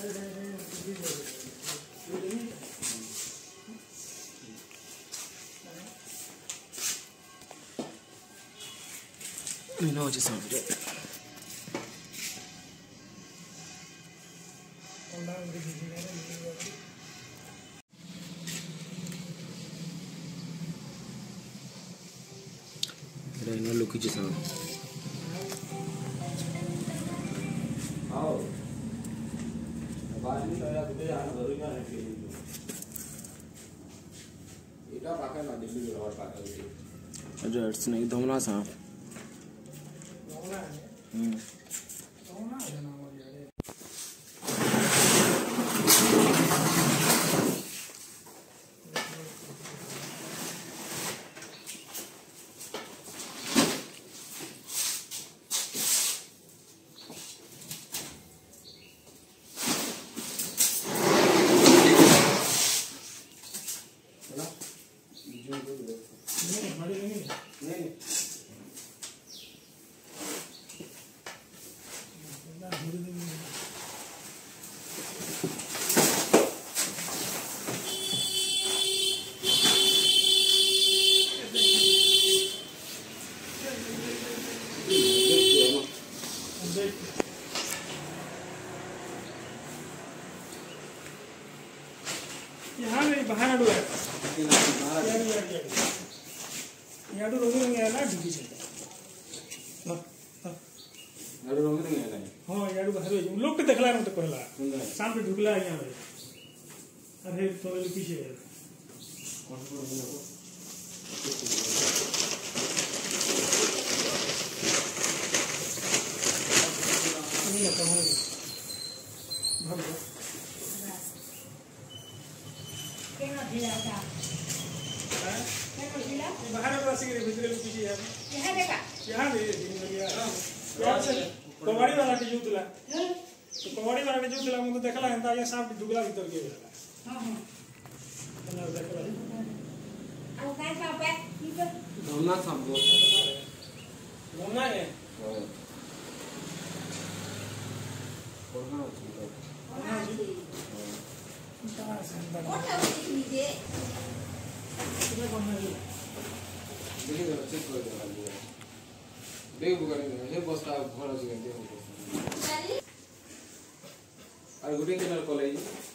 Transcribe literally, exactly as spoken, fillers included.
You know just something. I know look at you. Oh. Bali saya gede anak barunya lagi. Itu pakai nanti dulu orang pakai itu. Aja artinya itu mana sah? Hmm. यहाँ नहीं बाहर आडू है यहाँ तो रोगी नहीं है ना डिगी से आडू रोगी नहीं है ना हाँ यहाँ तो बाहर है लोग तो देखला है तो पहला शाम पे ढुकला है यहाँ पे अरे थोड़े लोग पीछे है नहीं आता हूँ भाग केना ढीला था हैं केना ढीला बाहर वाला सिगरेट भीतर लोग पीछे यार यहाँ देखा यहाँ दे दिन लगिया यार से कबाड़ी वाला के जुतला तो कबाड़ी वाला के जुतला मुझे देखला है ये सांप ढुकला भीतर के हां हां ना देखला अब काय सांप है धमना सांप वो धमना है कोरोना होती हां जी कौन है वो लीजिए कितना कौन है देखिए जरा चेक कर देना है देख बुका नहीं है बस्ता घर আছে কেন দেখ अरे गुटे केनर कॉलेज